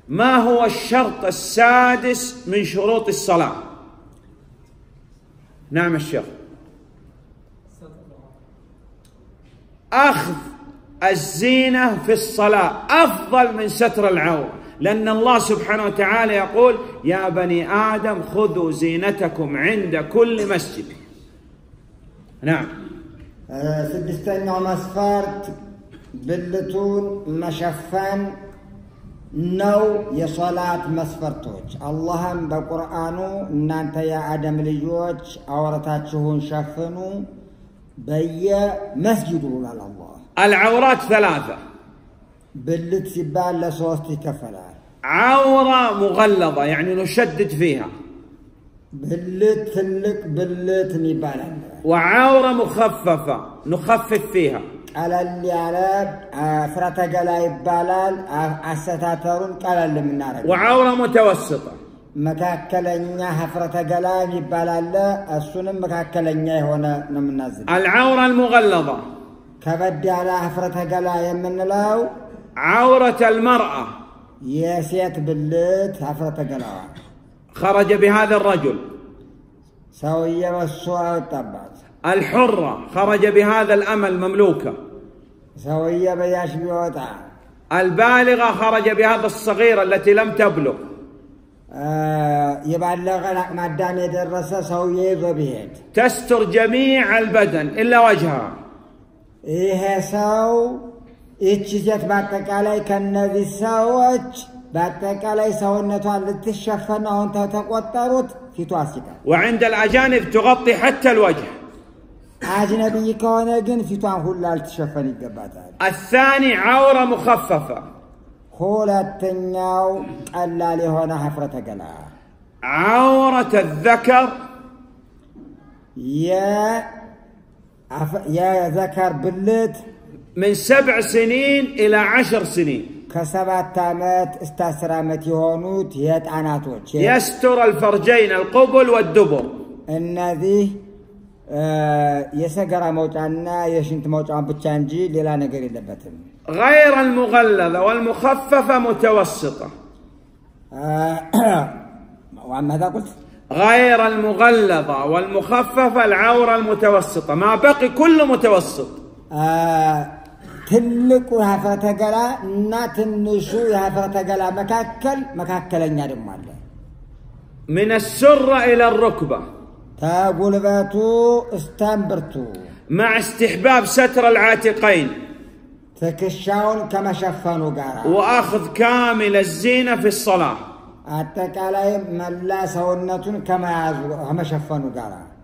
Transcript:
ما هو الشرط السادس من شروط الصلاة؟ نعم الشيخ. أخذ الزينة في الصلاة أفضل من ستر العورة، لأن الله سبحانه وتعالى يقول: يا بني آدم خذوا زينتكم عند كل مسجد. نعم. سدستኛው መስፈርት ብልቱን መሸፈን ነው የሶላት መስፈርቶች። አላህም በቁርአኑ እናንተ የአደም ልጆች አውረታችሁን ሸፍኑ በየመስጂዱ ይላል አላህ። العورات ثلاثة. بلت سبال لصوصتي كفلا. عورة مغلظة يعني نشدد فيها. بلت تلك بلت نبالا. وعورة مخففة نخفف فيها. على اللي على فرتا قلا يبالال عساتاترون قال اللي من نار. وعورة متوسطة. مكاكلنيا فرتا قلا يبالال السنن مكاكلنيا هنا نمنازل. العورة المغلظة. كبدي على حفرة قلا يمن لاو عورة المرأة ياسيت بلت حفرة قلا خرج بهذا الرجل سوية والسوء والطبات. الحرة خرج بهذا الأمل مملوكة سوية بياش بيوطع. البالغة خرج بهذا الصغير التي لم تبلغ. يبلغ ما دام يدرس سوية بيهد. تستر جميع البدن إلا وجهها. ይሄ ሰው እቺ ሴት በአጠቃላይ ከነዚህ ሰዎች በአጠቃላይ ሰውነቷን ልትሸፈን አሁን ተቆጠሩት ፊቷ ሲቀር وعند الأجانب تغطي حتى الوجه. أجنبي كونه ግን ፊቷን ሁሉ ልትሸፈን ይገባታል። الثاني عورة مخففة. ሁለተኛው ቀላል የሆነ ሀፍረተ ገላ عورة الذكر يا ذكر بلت من 7 سنين إلى 10 سنين. كسبات تامات استاسرامت يهونوت يتعناتوش يستر الفرجين القبل والدبر. إن ذي يسقر موجعنا يشنت موجعنا بتشانجي للا نقري لبتن. غير المغلظة والمخففة متوسطة. وماذا قلت؟ غير المغلظة والمخففة العورة المتوسطة، ما بقي كله متوسط. تلقوا هفرة قلا ناتنشو هفرة قلا مكاكل ينادم من السرة إلى الركبة. تقول باتو استنبرتو. مع استحباب ستر العاتقين. تكشاون كما شفانو قارا. وأخذ كامل الزينة في الصلاة. أتكالي ملا سونتون كما شفانو قارا.